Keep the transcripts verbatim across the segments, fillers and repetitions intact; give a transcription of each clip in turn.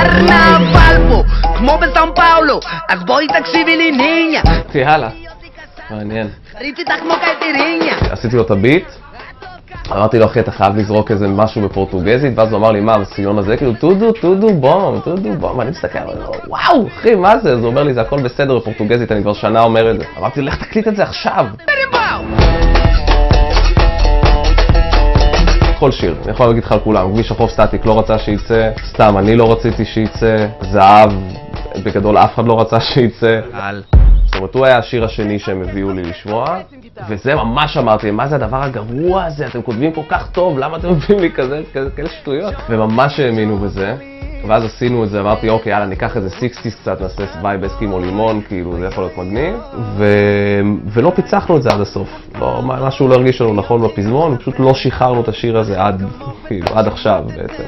קרנבל פה, כמו בסאו פאולו, אז בואי תקשיבי לי ניניה. יאללה, מעניין. חריף איתך כמו קייטריניה. עשיתי לו את הביט, אמרתי לו, אחי, אתה חייב לזרוק איזה משהו בפורטוגזית, ואז הוא אמר לי, מה, בסגנון הזה? כאילו, טודו, טודו בום, טודו בום, ואני מסתכל, אני אומר, וואו, אחי, מה זה? אז הוא אומר לי, זה הכל בסדר בפורטוגזית, אני כבר שנה אומר את זה. אמרתי, לך תקליט את זה עכשיו. כל שיר, אני יכול להגיד לך על כולם, כביש החוף סטטיק לא רצה שייצא, סתם, אני לא רציתי שייצא, זהב, בגדול אף אחד לא רצה שייצא. זאת אומרת, הוא היה השיר השני שהם הביאו לי לשמוע, וזה ממש אמרתי, מה זה הדבר הגרוע הזה? אתם כותבים כל כך טוב, למה אתם מביאים לי כזה, כאלה שטויות? וממש האמינו בזה, ואז עשינו את זה, אמרתי, אוקיי, יאללה, ניקח איזה סיקסטיז קצת, נעשה וייב אסקימו לימון, כאילו, זה יכול להיות מגניב, ו... ולא פיצחנו את זה עד הסוף. לא, משהו לא הרגיש לנו נכון בפזמון, פשוט לא שחררנו את השיר הזה עד, כאילו, עד עכשיו בעצם.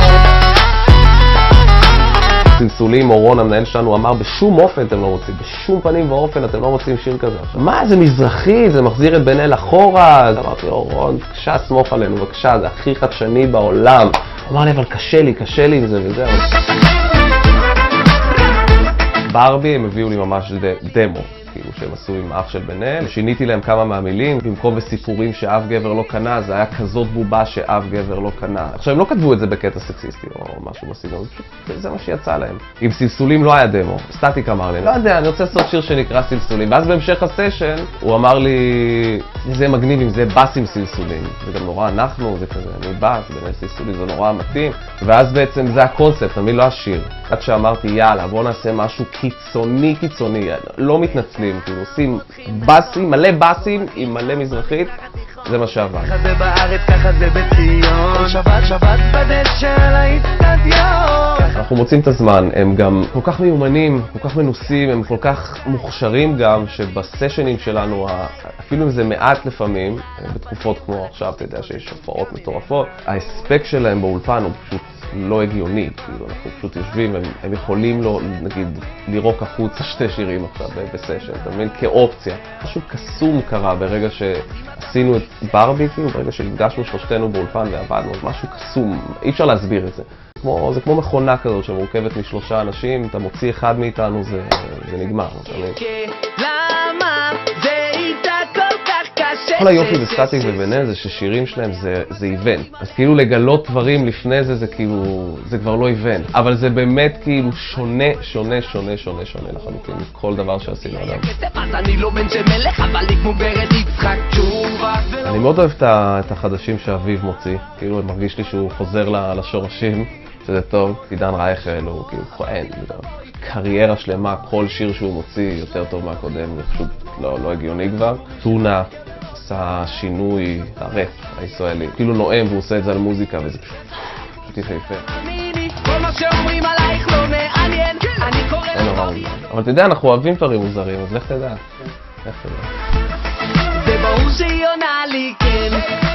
צלצולים, אורון המנהל שלנו אמר, בשום אופן אתם לא מוצאים, בשום פנים ואופן אתם לא מוצאים שיר כזה. מה, זה מזרחי, זה מחזיר את בן אל אחורה. אז אמרתי, אורון, בבקשה, סמוך עלינו, בבקשה, זה הכי חדשני בעולם. אמר לי, אבל קשה לי, קשה לי עם זה וזהו. ברבי, הם הביאו לי ממש דמו, כאילו שהם עשו עם אח של בן אל. שיניתי להם כמה מהמילים, במקום בסיפורים שאף גבר לא קנה, זה היה כזאת בובה שאף גבר לא קנה. עכשיו, הם לא כתבו את זה בקטע סקסיסטי או משהו בסגנון, זה מה שיצא להם. עם סלסולים לא היה דמו, סטטיק אמר לי, לא יודע, אני רוצה לעשות שיר שנקרא סלסולים. ואז בהמשך הסשן, הוא אמר לי, זה מגניב אם זה בס עם סלסולים. זה גם נורא אנחנו, זה כזה, אני בס, באמת סלסולים, זה נורא מתאים. ואז בעצם זה הקונספט, תמיד לא השיר. עד שאמרתי, יאללה, בוא נעשה משהו קיצוני, קיצוני, לא מתנצלים, כאילו עושים בסים, מלא בסים עם מלא מזרחית, זה מה שעבר. ככה זה בארץ, ככה זה בציון, שבת שבת בדשא על האצטדיון. אנחנו מוצאים את הזמן, הם גם כל כך מיומנים, כל כך מנוסים, הם כל כך מוכשרים גם, שבסשנים שלנו, אפילו אם זה מעט לפעמים, בתקופות כמו עכשיו, אתה יודע שיש הופעות מטורפות, ההספק שלהם באולפן הוא פשוט לא הגיוני, כאילו אנחנו פשוט יושבים, הם, הם יכולים לו, נגיד, לירוק החוצה שתי שירים עכשיו בסשן, אתה מבין? כאופציה. משהו קסום קרה ברגע שעשינו את ברבי, כאילו, ברגע שהפגשנו שלושתנו באולפן ועבדנו, משהו קסום, אי אפשר להסביר את זה. כמו, זה כמו מכונה כזאת שמורכבת משלושה אנשים, אתה מוציא אחד מאיתנו, זה, זה נגמר, אתה מבין? למה זה איתה כל כך קשה? כל היופי בסטטיק ובן אל זה ששירים שלהם זה, זה איבנט. אז כאילו לגלות דברים לפני זה, זה כאילו, זה כבר לא איבנט. אבל זה באמת כאילו שונה, שונה, שונה, שונה, שונה לחלוטין מכל דבר שעשינו עליו. אני לא בן של מלך, אבל לי כמו ברד יצחק תשובה. אני מאוד אוהב את החדשים שאביב מוציא. כאילו, מרגיש לי שהוא חוזר לשורשים, שזה טוב. עידן רייכל הוא כאילו כהן, קריירה שלמה, כל שיר שהוא מוציא יותר טוב מהקודם, זה פשוט לא, לא הגיוני כבר. טונה עשה שינוי, הראפ הישראלי, כאילו נואם והוא עושה את זה על מוזיקה וזה פשוט, פשוט יפה. כל מה שאומרים עלייך לא מעניין, אני קורא לך. אבל אתה יודע, אנחנו אוהבים דברים מוזרים, אז לך תדע. לך תדע. זה ברור שהיא עונה לי כן.